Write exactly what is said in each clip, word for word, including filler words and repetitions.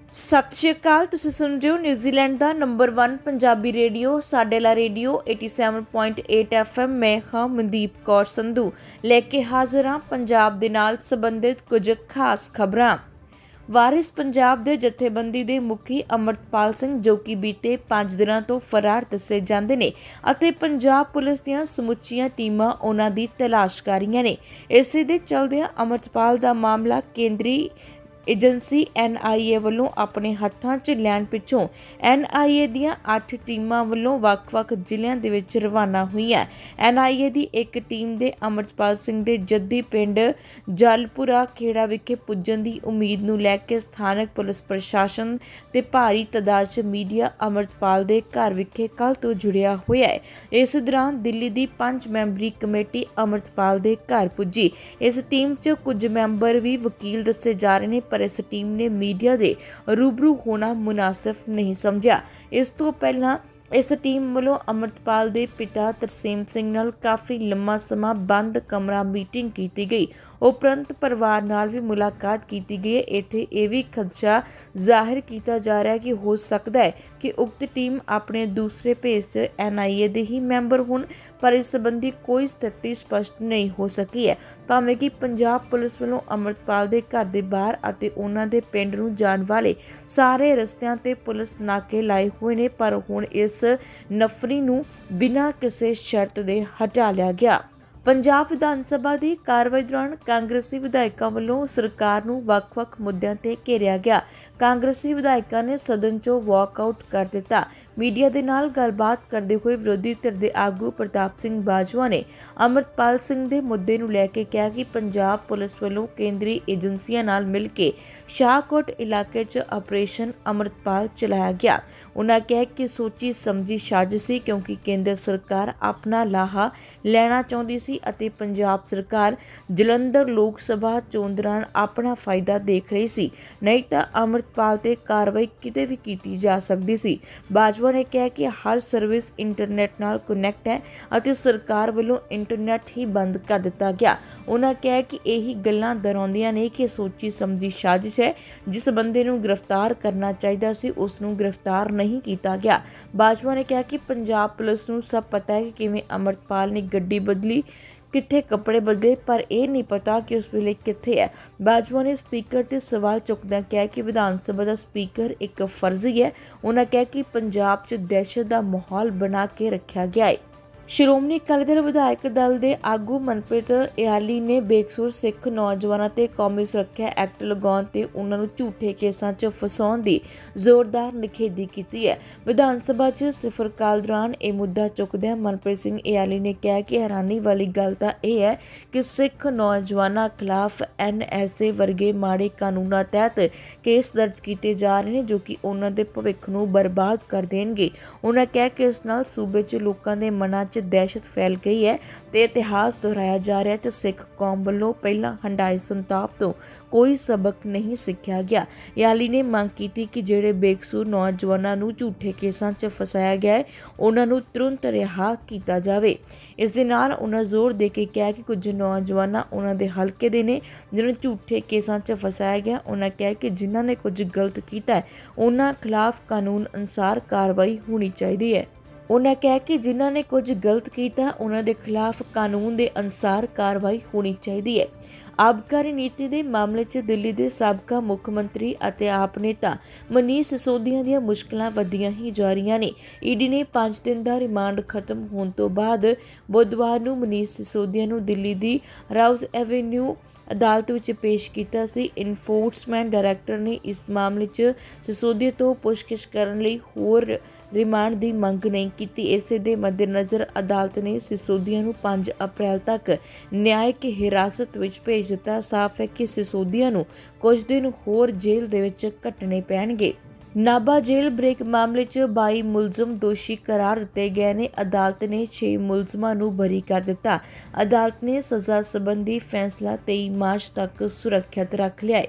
सत श्री अकाल। तुसीं सुन रहे हो न्यूजीलैंड का नंबर वन पंजाबी रेडियो साडेला रेडियो सत्तासी पॉइंट आठ एफ एम। मैं हाँ मनदीप कौर संधू लेके हाजिर हाँ पंजाब दे नाल संबंधित कुछ खास खबरां। वारिस पंजाब दे जथेबंदी दे मुखी अमृतपाल सिंह जो कि बीते पांच दिनों तो फरार दसे जांदे ने अते पंजाब पुलिस दीआं समुचियां टीमां उन्हां दी तलाश कर रहीआं ने। इसे दे चलदिआं अमृतपाल दा मामला केंद्री एजेंसी एन आई ए वालों अपने हत्थां 'च लैण पिछों एन आई ए दीआं अठ टीमां वालों वख-वख जिलिਆਂ ਦੇ ਵਿੱਚ रवाना हुई है। एन आई ए दी एक टीम दे अमृतपाल सिंह दे जद्दी पिंड जलपुरा खेड़ा विखे पुज्जण दी उम्मीद नूं लै के स्थानक पुलिस प्रशासन ते भारी तादाद 'च मीडिया अमृतपाल दे घर विखे कल तो जुड़िया होया है। इस दौरान दिल्ली दी पंज मैंबरी कमेटी अमृतपाल दे घर पुज्जी। इस टीम 'च कुछ मैंबर भी वकील दसे जा रहे हैं, पर इस टीम ने मीडिया दे रूबरू होना मुनासिब नहीं समझा। इस तो पहला इस टीम वालों अमृतपाल दे पिता तरसेम सिंह नाल काफ़ी लंबा समा बंद कमरा मीटिंग की गई। उपरंत परिवार नाल भी मुलाकात की गई है। इत्थे यह भी खदशा जाहिर किया जा रहा है कि हो सकता है कि उक्त टीम अपने दूसरे भेस च एन आई ए दे ही मैंबर होण, पर इस संबंधी कोई स्थिति स्पष्ट नहीं हो सकी है। भावें कि पंजाब पुलिस वालों अमृतपाल दे घर दे बाहर अते उन्हां दे पिंड नूं जाण वाले सारे रस्तियां ते पुलिस नाके लाए हुए ने, पर हुण इस नफरी नूं बिना किसी शर्त दे हटा लिया गया। पंजाब विधान सभा की कार्रवाई दौरान कांग्रेसी विधायकों वालों सरकार नूं वख-वख मुद्दों ते घेरिया गया। कांग्रेसी विधायकों ने सदन चों वॉकआउट कर दिता। मीडिया के नाल गलबात करते हुए विरोधी धिर के आगू प्रताप सिंह बाजवा ने अमृतपाल सिंह के मुद्दे नूं लैके कहा कि पंजाब पुलिस वालों केंद्रीय एजेंसियां नाल मिल के शाहकोट इलाके च ऑपरेशन अमृतपाल चलाया गया। उन्होंने कहा कि सोची समझी साजिश सी, क्योंकि केंद्र सरकार अपना लाहा लेना चाहती सी अते पंजाब सरकार जलंधर लोक सभा चोण दौरान अपना फायदा देख रही सी, नहीं तो अमृतपाल ते कार्रवाई किते भी की जा सकती सी। बाजवा ने कहा कि हर सर्विस इंटरनेट नाल कनैक्ट है अते सरकार वालों इंटरनेट ही बंद कर दिता गया। उन्होंने कहा कि यही गल्लां दर्शाउंदियां ने कि सोची समझी साजिश है। जिस बंदे नूं गिरफ्तार करना चाहिए सी उस नूं गिरफ्तार नहीं किया गया। बाजवा ने कहा कि पंजाब पुलिस नूं सब पता है कि किवें अमृतपाल ने गड्डी बदली, कित्थे कपड़े बदले, पर यह नहीं पता कि उस वेले कित्थे है। बाजवा ने स्पीकर ते सवाल चुकदा कहा कि विधान सभा का स्पीकर एक फर्जी है। उन्होंने कहा कि पंजाब च दहशत का माहौल बना के रखा गया है। श्रोमणी अकाली दल विधायक दल के आगू मनप्रीत इयाली ने बेकसूर सिख नौजवानों ते कौमी सुरक्षा एक्ट लगाउण ते उन्हां नूं झूठे केसां च फसाउण दी जोरदार निखेधी की है। विधान सभा च सिफर काल दौरान यह मुद्दा चुकदिआं मनप्रीत सिंह इयाली ने कहा कि हैरानी वाली गल तां यह है कि सिख नौजवानों खिलाफ एन एस ए वर्गे माड़े कानूनों तहत केस दर्ज किए जा रहे हैं जो कि उन्हां दे भविख नूं बर्बाद कर देणगे। उन्होंने कहा कि इस नाल सूबे च लोकां दे मनां दहशत फैल गई है ते इतिहास दोहराया जा रहा है ते सिख कौम वालों पहला हंडाए संताप तो कोई सबक नहीं सीखा गया। याली ने मांग की कि जेड़े बेकसूर नौजवानों नूं झूठे केसां च फसाया गया है उन्हां नूं तुरंत रिहा किया जाए। इस दे नाल उन्हां जोर दे के कहा कि कुछ नौजवान उन्हां दे हलके दे ने जिन्हां झूठे केसां च फसाया गया। उन्हां कहा कि जिन्हां ने कुछ गलत किया है उन्हां खिलाफ कानून अनुसार कार्रवाई होनी चाहिए है। उन्होंने कहा कि जिन्हों ने कुछ गलत किया उन्होंने खिलाफ कानून के अनुसार कार्रवाई होनी चाहिए है। आबकारी नीति के मामले च दिल्ली के साबका मुख मंत्री अते आप नेता मनीष सिसोदिया दी मुश्किलां वधियां ही जा रही ने। ईडी ने पांच दिन का रिमांड खत्म होने तो बाद बुधवार नूं मनीष सिसोदिया नूं दिल्ली की राउज एवेन्यू अदालत विच पेश किया सी। इनफोर्समेंट डायरैक्टर ने इस मामले च सिसोदिया तो पुछगिछ करने लई होर रिमांड की मंग नहीं की। इस दे मद्देनज़र अदालत ने सिसोदिया नूं पांच अप्रैल तक न्यायिक हिरासत विच भेज दिता। साफ है कि सिसोदिया नूं कुछ दिन होर जेल दे विच कटने पैणगे। नाभा जेल ब्रेक मामले च बाई मुलजम दोषी करार दिते गए ने। अदालत ने छे मुलजमां नूं बरी कर दिता। अदालत ने सज़ा संबंधी फैसला तेईस मार्च तक सुरक्षित रख लिया है।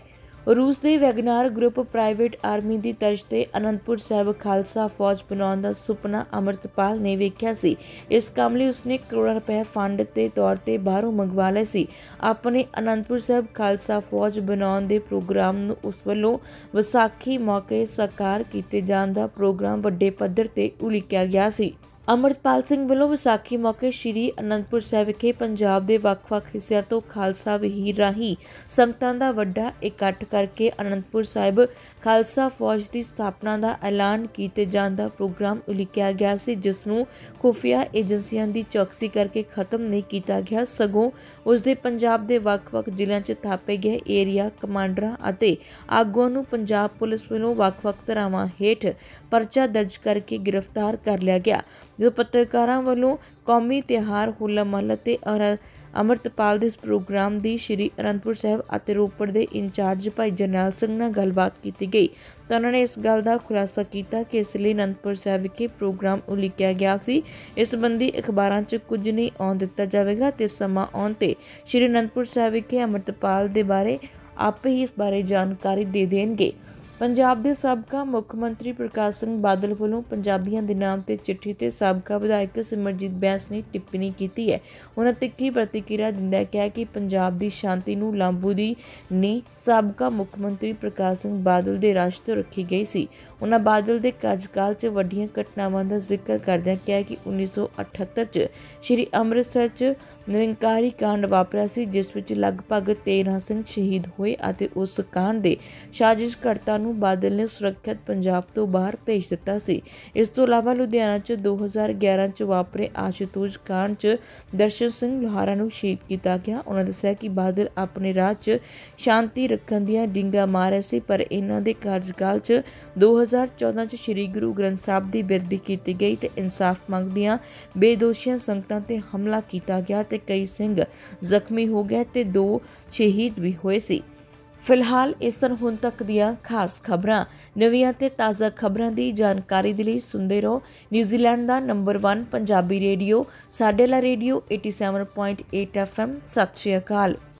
रूस के वैगनार ग्रुप प्राइवेट आर्मी की तर्ज ते आनंदपुर साहिब खालसा फौज बनाने का सुपना अमृतपाल ने वेख्या सी। इस काम लिए उसने करोड़ों रुपए फंड के तौर पर बाहरों मंगवा लए सी। अपने आनंदपुर साहिब खालसा फौज बनाने के प्रोग्राम नूं उस वल्लों विसाखी मौके साकार किए जाने का प्रोग्राम वड्डे पद्धर ते उलीकिया गया सी। अमृतपाल सिंह वल्लों विसाखी मौके श्री आनंदपुर साहिब विखे पंजाब के ਵੱਖ-ਵੱਖ हिस्सों तो खालसा वहीर राही संगतां दा वड्डा इकट्ठ करके आनंदपुर साहिब खालसा फौज की स्थापना का ऐलान किए जाने का प्रोग्राम उलीकिया गया सी, जिसनूं खुफिया एजेंसियां की चौकसी करके खत्म नहीं किया गया, सगों उसके पंजाब के ਵੱਖ-ਵੱਖ जिलों च थापे गए एरिया कमांडरां अते आगूआं नूं पंजाब पुलिस वल्लों ਵੱਖ-ਵੱਖ ਧਾਰਾਵਾਂ हेठ परचा दर्ज करके गिरफ्तार कर लिया गया। जो पत्रकारों वालों कौमी त्यौहार होला महल्ला ते अमृतपाल दे इस प्रोग्राम की श्री आनंदपुर साहिब अते रोपड़ के इंचार्ज भाई जरनैल सिंह नाल गलबात की गई तो उन्होंने इस गल का खुलासा किया कि इसलिए आनंदपुर साहिब विखे प्रोग्राम उलीकिया गया सी। इस संबंधी अखबारों च कुछ नहीं आउण दिता जाएगा तो समा आउण ते श्री आनंदपुर साहिब विखे अमृतपाल के बारे आपे ही इस बारे जानकारी दे देंगे। पंजाब के साबका मुख्यमंत्री प्रकाश सिंह बादल वालों पंजाबियों के नाम से चिट्ठी ते साबका विधायक सिमरजीत बैंस ने टिप्पणी की है। उन्होंने तिखी प्रतिक्रिया दिंदा कहा कि पंजाब की शांति नूं लांबू दी नींह साबका मुख्यमंत्री प्रकाश सिंह बादल के राज तो रखी गई सी। उन्होंने बादल के कार्यकाल च वड्डियां घटनावां का जिक्र करदिआं कहा कि उन्नीस सौ अठहत्तर च श्री अमृतसर च निरंकारी कांड वापरिया सी, जिस विच लगभग तेरह सिंह शहीद होए अते उस कांड के साजिशकर्ता बादल ने सुरक्षित पंजाब तो बाहर भेज दिता सी। इस तो इलावा लुधियाना च दो हज़ार ग्यारह च वापरे आशुतोष कांड च दर्शन सिंह लोहारा नूं शहीद किया गया। उन्होंने दस्सिया कि बादल अपने राज च शांति रखण दीआं डिंगा मारे सी, पर इन्हां दे कार्यकाल च दो हज़ार चौदह च श्री गुरु ग्रंथ साहिब की बेदबी की गई तो इंसाफ मंगदियां बेदोशियां संगतां ते हमला किया गया ते कई सिंह जख्मी हो गए ते दो शहीद भी होए सी। फिलहाल इस हुण तक दियां खास खबरां नवीआं ते ताज़ा खबरां की जानकारी के लिए सुनते रहो न्यूजीलैंड का नंबर वन पंजाबी रेडियो साडे ला रेडियो सत्तासी पॉइंट आठ एफ एम। सत श्री अकाल।